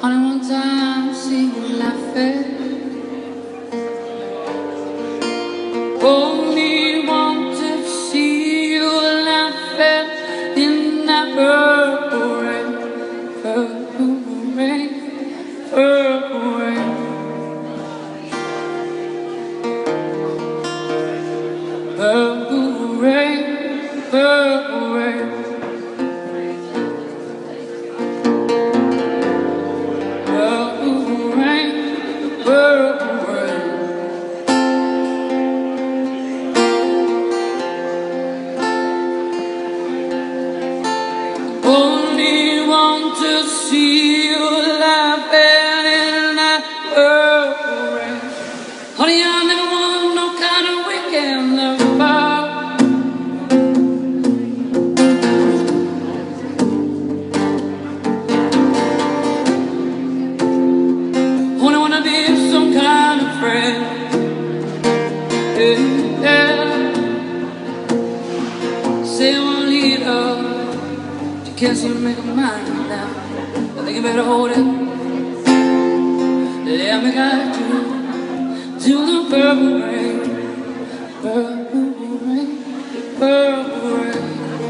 Only one time see you laughing. Only want to see you laughing in that purple rain, purple rain, purple rain, purple rain, purple rain. Only want to see you laughing in that purple rain. Honey, I never want no kind of weekend lover. Only wanna be some kind of friend. Yeah, yeah. Say I wanna lead up. Can't seem to make up my mind now. I think you better hold it. Let me guide you to the purple rain, purple rain, purple rain,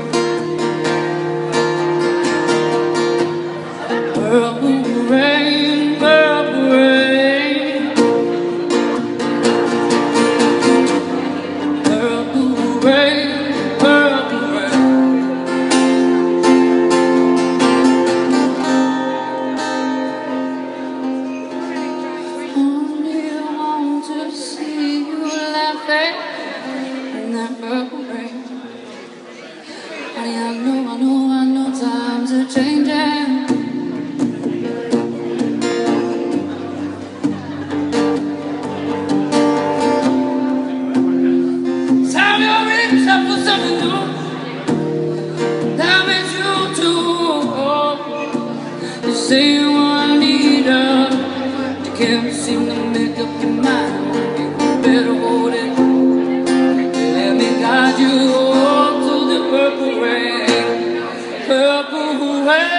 purple rain, purple rain, purple rain. In that purple rain. Honey, I know times are changing. Time you're reach up for something new. That makes you too. You say you want to need her. You can't seem to make up your mind. You better hold it. You to the purple rain, purple rain.